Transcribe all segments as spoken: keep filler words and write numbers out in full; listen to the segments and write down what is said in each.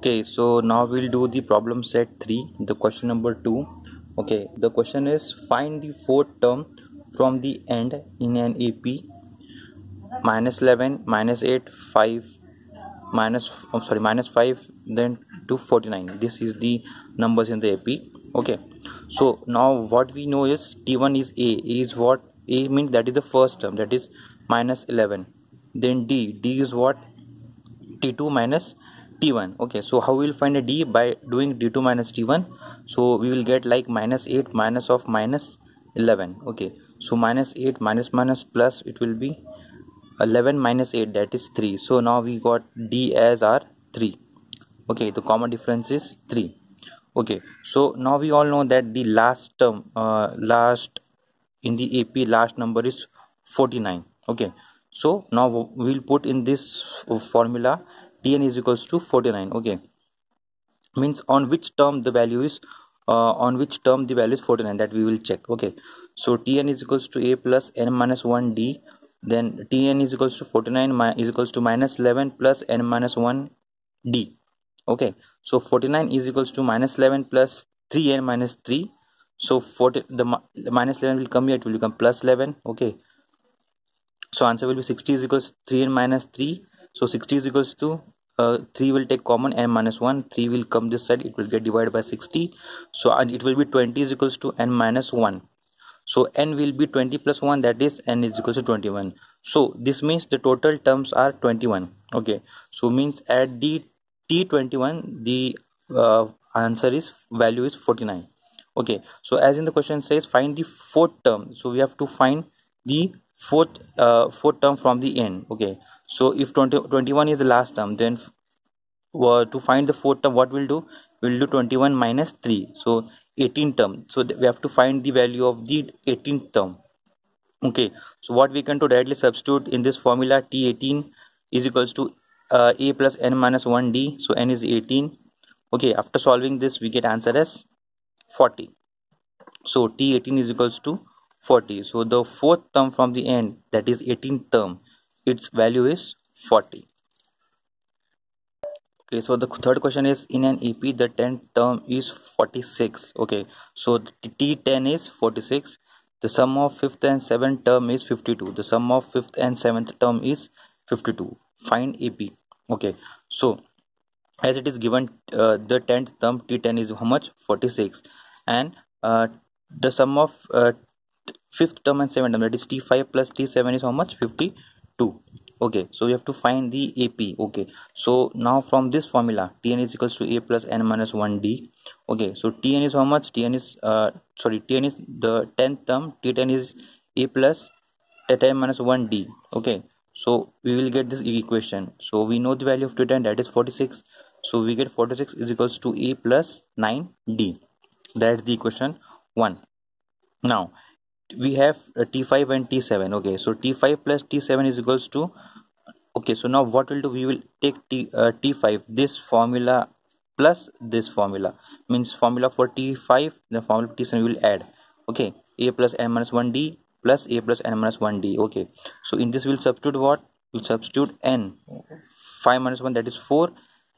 Okay, so now we'll do the problem set three, the question number two. Okay, the question is find the fourth term from the end in an A P minus eleven, minus eight, five, minus I'm sorry, minus five, then to forty-nine. This is the numbers in the A P. Okay, so now what we know is T one is A. A is what? A means that is the first term, that is minus eleven. Then D. D is what? T two minus T one. Okay, so how we will find a D? By doing D two minus T one. So we will get like minus eight minus of minus eleven. Okay, so minus eight minus minus plus, it will be eleven minus eight, that is three. So now we got D as our three. Okay, the common difference is three. Okay, so now we all know that the last term uh, last in the A P last number is forty-nine. Okay, so now we'll put in this formula Tn is equals to forty-nine. Okay, means on which term the value is uh, on which term the value is forty-nine, that we will check. Okay, so Tn is equals to A plus n minus one D. Then Tn is equals to forty-nine is equals to minus eleven plus n minus one D. Okay, so forty-nine is equals to minus eleven plus three n minus three. So forty, the, the minus eleven will come here, it will become plus eleven. Okay, so answer will be sixty is equals to three n minus three. So sixty is equals to uh, three will take common, n minus one, three will come this side, it will get divided by sixty. So and it will be twenty is equals to n minus one. So n will be twenty plus one, that is n is equals to twenty-one. So this means the total terms are twenty-one. Okay, so means at the T twenty-one the uh, answer is value is forty-nine. Okay, so as in the question says find the fourth term, so we have to find the fourth uh, fourth term from the end. Okay, so if twenty, twenty-one is the last term, then uh, to find the fourth term, what we'll do, we'll do twenty-one minus three, so eighteen term. So we have to find the value of the eighteenth term. Okay, so what we can do, directly substitute in this formula. T eighteen is equals to uh, A plus n minus one D. So n is eighteen. Okay, after solving this we get answer as forty. So T eighteen is equals to forty. So the fourth term from the end, that is eighteenth term, its value is forty. Okay, so the third question is in an A P the tenth term is forty-six. Okay, so T ten is forty-six. The sum of fifth and seventh term is fifty-two. The sum of fifth and seventh term is fifty-two. Find A P. Okay, so as it is given, uh, the tenth term T ten is how much? forty-six, and uh, the sum of uh, fifth term and seventh term, that is T five plus T seven, is how much? fifty-two. Okay, so we have to find the A P. Okay, so now from this formula Tn is equals to A plus n minus one D. Okay, so Tn is how much? Tn is uh sorry Tn is the tenth term, T ten is A plus ten minus one D. Okay, so we will get this equation. So we know the value of T ten, that is forty-six. So we get forty-six is equals to A plus nine D. That's the equation one. Now we have uh, T five and T seven. Okay, so T five plus T seven is equals to, okay, so now what we'll do, we will take T, uh, T five, this formula plus this formula, means formula for T five, the formula for T seven we will add. Okay, A plus n minus one D plus A plus n minus one D. Okay, so in this we'll substitute what? We'll substitute n. five minus one, that is four.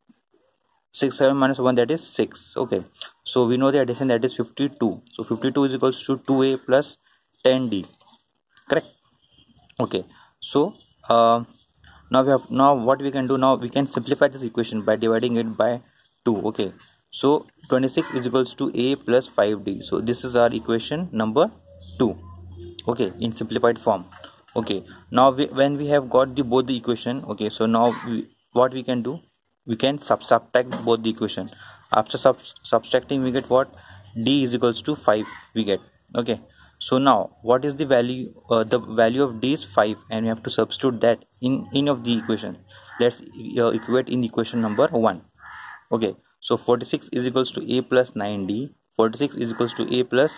six, seven minus one, that is six. Okay, so we know the addition, that is fifty-two. So fifty-two is equals to two A plus ten D. Correct? Okay, so uh, now we have, now what we can do, now we can simplify this equation by dividing it by two. Okay, so twenty-six is equals to A plus five D. So this is our equation number two. Okay, in simplified form. Okay, now we, when we have got the both the equation, okay, so now we, what we can do, we can sub subtract both the equation. After sub subtracting we get what? D is equals to five we get. Okay, so now what is the value? Uh, the value of D is five, and we have to substitute that in any of the equation. Let's uh, equate in equation number one. Okay, so forty-six is equals to A plus nine D. forty-six is equals to A plus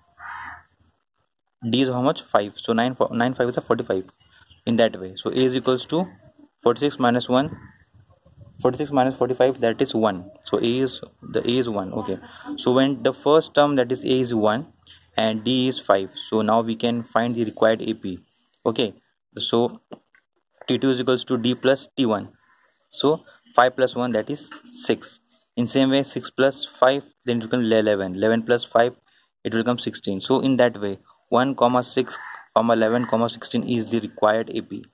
D is how much? five. So nine, nine five is a forty-five in that way. So A is equals to forty-six minus one. forty-six minus forty-five, that is one. So A is, the A is one. Okay, so when the first term, that is A, is one and D is five, so now we can find the required A P. Okay, so T two is equals to D plus T one. So five plus one, that is six. In same way, six plus five, then it will become eleven. eleven plus five, it will become sixteen. So in that way, one comma six comma eleven comma sixteen is the required A P.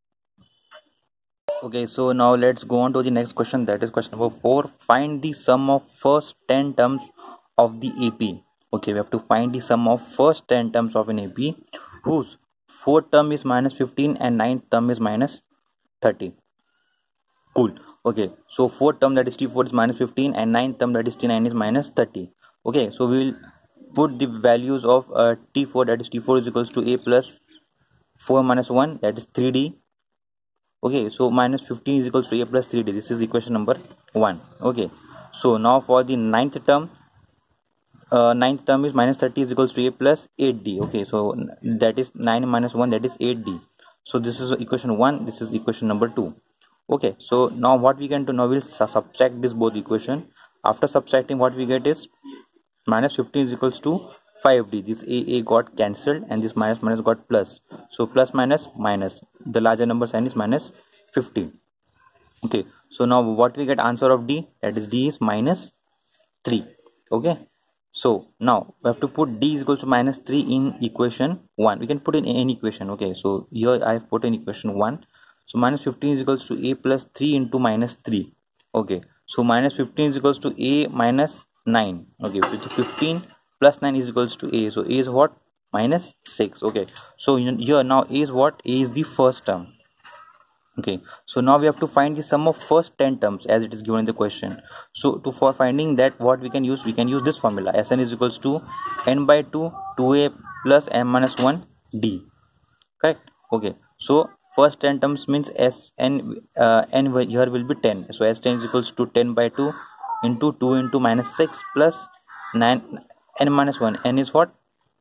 Okay, so now let's go on to the next question. That is question number four. Find the sum of first ten terms of the A P. Okay, we have to find the sum of first ten terms of an A P whose fourth term is minus fifteen and ninth term is minus thirty. Cool. Okay, so fourth term, that is T four, is minus fifteen, and ninth term, that is T nine, is minus thirty. Okay, so we will put the values of uh, T four, that is T four is equals to A plus four minus one, that is three D. Okay, so minus fifteen is equals to A plus three D. This is equation number one. Okay, so now for the ninth term, uh, ninth term is minus thirty is equals to A plus eight D. Okay, so that is nine minus one, that is eight D. So this is equation one, this is equation number two. Okay, so now what we can do, now we'll subtract this both equation. After subtracting, what we get is minus fifteen is equals to five D. This A A got cancelled and this minus minus got plus. So plus minus minus, the larger number sign is minus fifteen. Okay, so now what we get answer of D, that is D is minus three. Okay, so now we have to put D is equals to minus three in equation one. We can put in any equation. Okay, so here I have put in equation one. So minus fifteen is equals to A plus three into minus three. Okay, so minus fifteen is equals to A minus nine. Okay, so fifteen plus nine is equals to A. So A is what? Minus six. Okay, so here now A is what? A is the first term. Okay, so now we have to find the sum of first ten terms as it is given in the question. So to for finding that, what we can use, we can use this formula. Sn is equals to n by two, two A plus n minus one D. Correct? Okay, so first ten terms means Sn uh, n here will be ten. So S ten is equals to ten by two into two into minus six plus nine n minus one. N is what?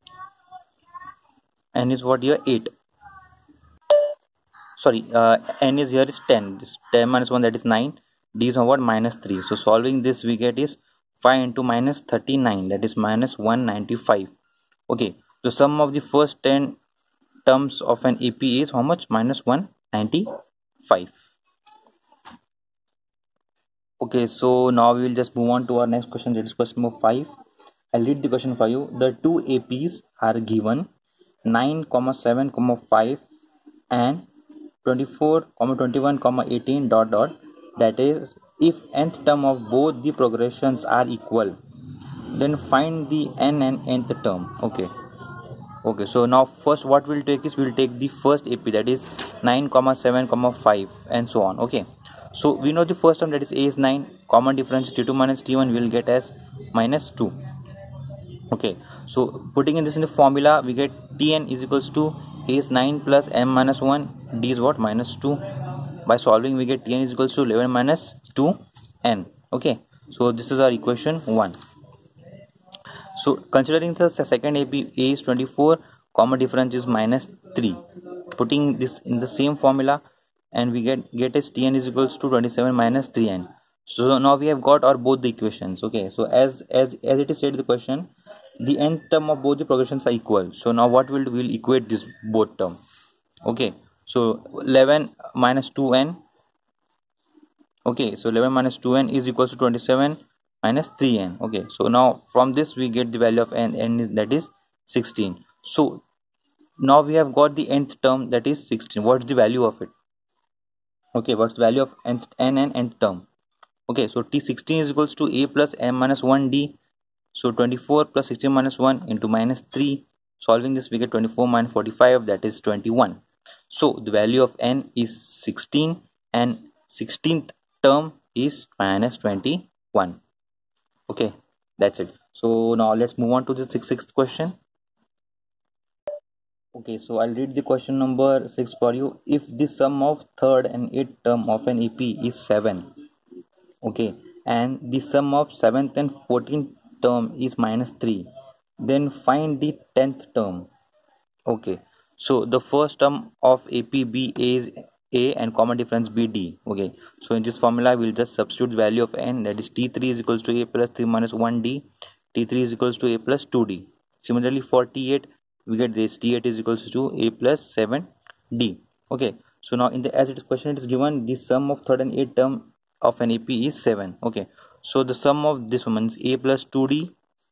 N is what here? eight. Sorry, uh, n is here is ten. This ten minus one, that is nine. D is what? Minus three. So solving this, we get is five into minus thirty-nine, that is minus one hundred ninety-five. Okay, so sum of the first ten terms of an A P is how much? Minus one hundred ninety-five. Okay, so now we will just move on to our next question. That is question number five. I'll read the question for you. The two A Ps are given nine, seven, five and twenty-four, twenty-one, eighteen dot dot. That is, if nth term of both the progressions are equal, then find the n and nth term. Okay. Okay, so now first what we'll take is we'll take the first A P, that is nine, seven, five and so on. Okay, so we know the first term, that is A is nine, common difference T two minus T one we'll get as minus two. Okay, so putting in this in the formula, we get Tn is equals to A is nine plus m minus one, D is what? Minus two. By solving, we get Tn is equals to eleven minus two n. Okay, so this is our equation one. So considering the second A P, A is twenty-four, common difference is minus three. Putting this in the same formula, and we get get as Tn is equals to twenty-seven minus three n. So now we have got our both the equations. Okay, so as as as it is said in the question, the nth term of both the progressions are equal. So now what will will equate this both term. Okay, so eleven minus two n. Okay, so eleven minus two n is equals to twenty-seven minus three n. Okay, so now from this we get the value of n, n is, that is sixteen. So now we have got the nth term, that is sixteen. What's the value of it? Okay, what's the value of nth, n and nth term? Okay, so T sixteen is equals to A plus m minus one D. So twenty-four plus sixteen minus one into minus three. Solving this, we get twenty-four minus forty-five, that is twenty-one. So the value of n is sixteen and sixteenth term is minus twenty-one. Okay, that's it. So now let's move on to the sixth question. Okay, so I'll read the question number six for you. If the sum of third and eighth term of an A P is seven, okay, and the sum of seventh and fourteenth term is minus three, then find the tenth term. Okay, so the first term of A P B is A and common difference B D. Okay, so in this formula we'll just substitute the value of n, that is T three is equals to A plus three minus one D. T three is equals to A plus two D. Similarly for T eight, we get this T eight is equals to A plus seven D. Okay, so now in the as it is question, it is given the sum of third and eighth term of an A P is seven. Okay, So the sum of this one is a plus two d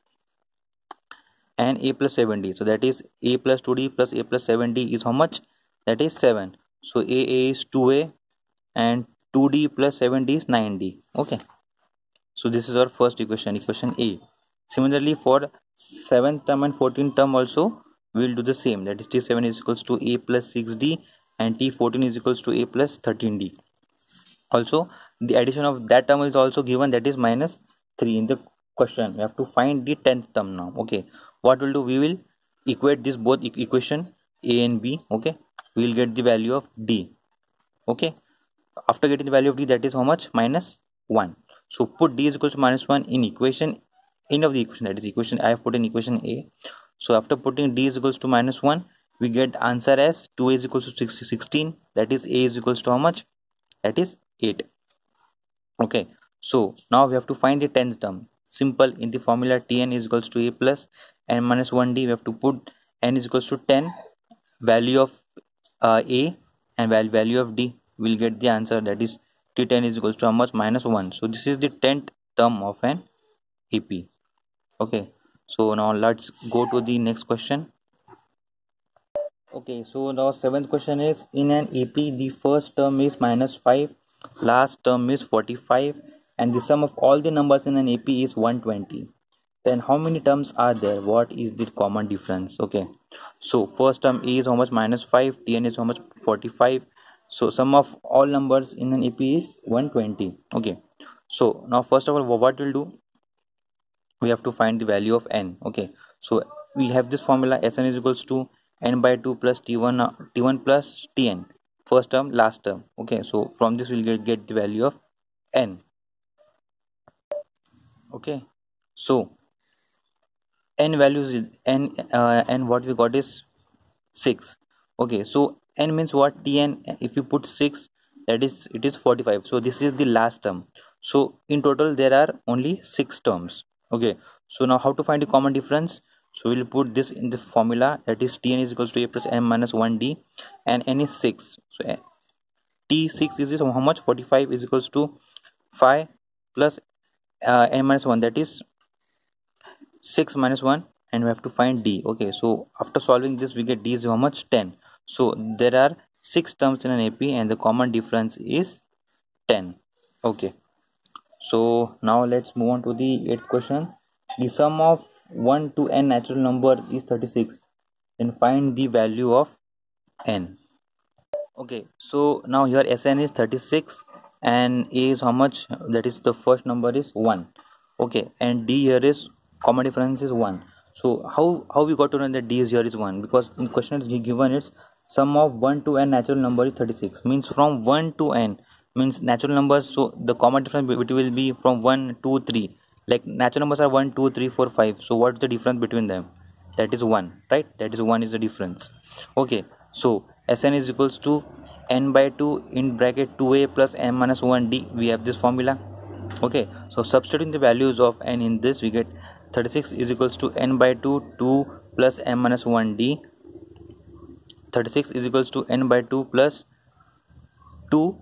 and a plus seven d. So that is a plus two d plus a plus seven d is how much? That is seven. So a a is two a and two d plus seven d is nine d. Okay, so this is our first equation, equation A. Similarly for seventh term and fourteenth term also we will do the same, that is t seven is equals to a plus six d and t fourteen is equals to a plus thirteen d. Also the addition of that term is also given, that is minus three in the question. We have to find the tenth term now. Okay, what we'll do, we will equate this both equation A and B. Okay, we will get the value of D. Okay, after getting the value of D, that is how much? Minus one. So put D is equal to minus one in equation end of the equation, that is equation I have put in equation A. So after putting D is equals to minus one, we get answer as two a is equals to sixteen, that is A is equals to how much? That is eight. Okay, so now we have to find the tenth term. Simple, in the formula Tn is equals to a plus n minus one d, we have to put n is equals to ten, value of uh, a and value of d, we'll get the answer, that is t ten is equals to how much? Minus one. So this is the tenth term of an A P. Okay, so now let's go to the next question. Okay, so now seventh question is, in an A P the first term is minus five, last term is forty-five, and the sum of all the numbers in an A P is one hundred twenty. Then how many terms are there? What is the common difference? Okay, so first term A is how much? Minus five, Tn is how much? forty-five. So sum of all numbers in an A P is one hundred twenty. Okay, so now first of all what we'll do, we have to find the value of n. Okay, so we have this formula, Sn is equals to n by two plus t one uh, t one plus tn, first term last term. Okay, so from this we'll get, get the value of n. Okay, so n values is n uh, and what we got is six. Okay, so n means what? Tn, if you put six, that is it is forty-five. So this is the last term. So in total there are only six terms. Okay, so now how to find the common difference? So we'll put this in the formula, that is Tn is equals to a plus n minus one d, and n is six. So t six is how much? forty-five is equals to five plus uh, n minus one, that is six minus one, and we have to find d. Okay, so after solving this we get d is how much? ten. So there are six terms in an A P and the common difference is ten. Okay, so now let's move on to the eighth question. The sum of one to n natural number is thirty-six, and find the value of n. Okay, so now here Sn is thirty-six and A is how much? That is the first number is one. Okay, and D here is common difference is one. So how how we got to know that D is here is one? Because in question is given it's sum of one to n natural number is thirty-six, means from one to n means natural numbers. So the common difference between will be from one, two, three. Like natural numbers are one, two, three, four, five. So what's the difference between them? That is one, right? That is one is the difference. Okay, so Sn is equals to n by two in bracket two a plus n minus one d. We have this formula. Okay, so substituting the values of n in this, we get thirty-six is equals to n by two, two plus n minus one d. thirty-six is equals to n by two plus two,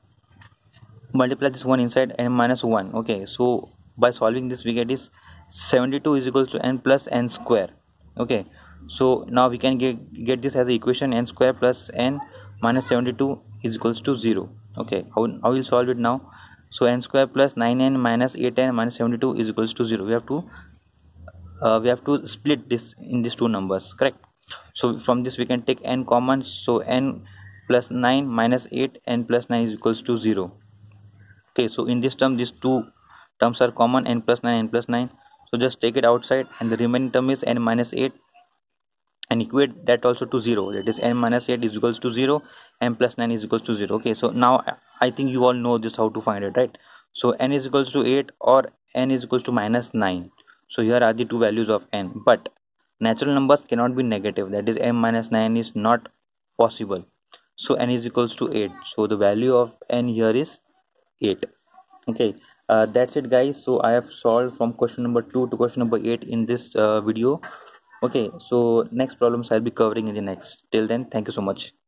multiply this one inside n minus one. Okay, so by solving this we get is seventy-two is equals to n plus n square. Okay, so now we can get get this as a equation, n square plus n minus seventy-two is equals to zero. Okay, how, how will solve it now? So n square plus nine n minus eight n minus seventy-two is equals to zero. We have to uh, we have to split this in these two numbers, correct? So from this we can take n common, so n plus nine minus eight, n plus nine is equals to zero. Okay, so in this term these two terms are common, n plus nine, n plus nine. So just take it outside and the remaining term is n minus eight, and equate that also to zero, that is n minus eight is equals to zero, n plus nine is equals to zero. Okay, so now I think you all know this how to find it, right? So n is equals to eight or n is equals to minus nine. So here are the two values of n, but natural numbers cannot be negative, that is n minus nine is not possible. So n is equals to eight, so the value of n here is eight. Okay, uh, that's it guys. So I have solved from question number two to question number eight in this uh, video. Okay, so next problems I'll be covering in the next. Till then, thank you so much.